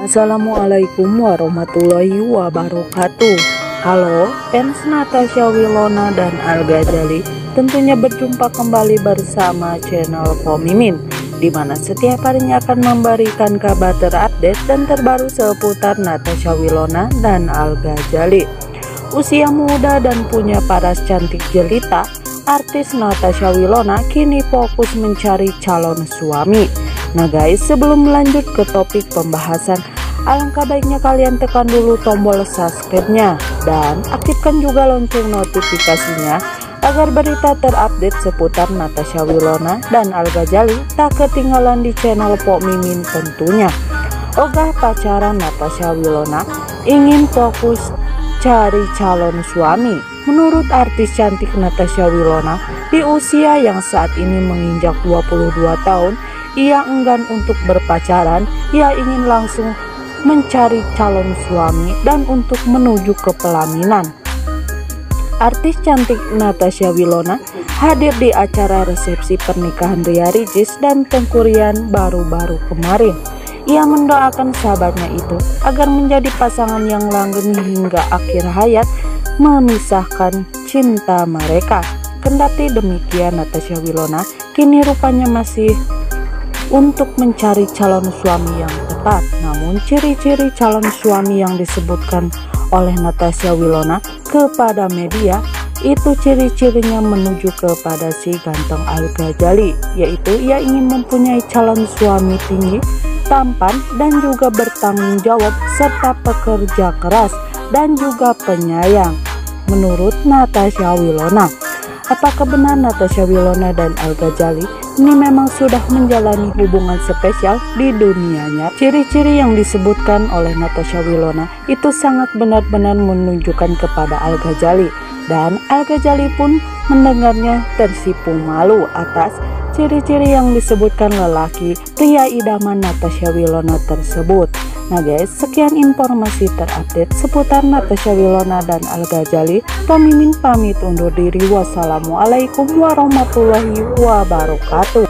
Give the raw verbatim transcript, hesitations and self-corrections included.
Assalamualaikum warahmatullahi wabarakatuh. Halo fans Natasha Wilona dan Al Ghazali, tentunya berjumpa kembali bersama channel Po Mimin, di mana setiap harinya akan memberikan kabar terupdate dan terbaru seputar Natasha Wilona dan Al Ghazali. Usia muda dan punya paras cantik jelita, artis Natasha Wilona kini fokus mencari calon suami. Nah guys, sebelum melanjut ke topik pembahasan, alangkah baiknya kalian tekan dulu tombol subscribe-nya dan aktifkan juga lonceng notifikasinya agar berita terupdate seputar Natasha Wilona dan Al Ghazali tak ketinggalan di channel Po Mimin tentunya. Ogah pacaran Natasha Wilona, ingin fokus cari calon suami. Menurut artis cantik Natasha Wilona, di usia yang saat ini menginjak dua puluh dua tahun, ia enggan untuk berpacaran. Ia ingin langsung mencari calon suami dan untuk menuju ke pelaminan. Artis cantik Natasha Wilona hadir di acara resepsi pernikahan Ria Ricis dan Teuku Ryan baru-baru kemarin. Ia mendoakan sahabatnya itu agar menjadi pasangan yang langgeng hingga akhir hayat, memisahkan cinta mereka. Kendati demikian, Natasha Wilona kini rupanya masih untuk mencari calon suami yang tepat. Namun ciri-ciri calon suami yang disebutkan oleh Natasha Wilona kepada media itu ciri-cirinya menuju kepada si ganteng Al Ghazali, yaitu ia ingin mempunyai calon suami tinggi, tampan dan juga bertanggung jawab serta pekerja keras dan juga penyayang. Menurut Natasha Wilona, apakah benar Natasha Wilona dan Al Ghazali ini memang sudah menjalani hubungan spesial di dunianya? Ciri-ciri yang disebutkan oleh Natasha Wilona itu sangat benar-benar menunjukkan kepada Al Ghazali, dan Al Ghazali pun mendengarnya tersipu malu atas ciri-ciri yang disebutkan lelaki pria idaman Natasha Wilona tersebut. Nah guys, sekian informasi terupdate seputar Natasha Wilona dan Al Ghazali. Po Mimin pamit undur diri. Wassalamualaikum warahmatullahi wabarakatuh.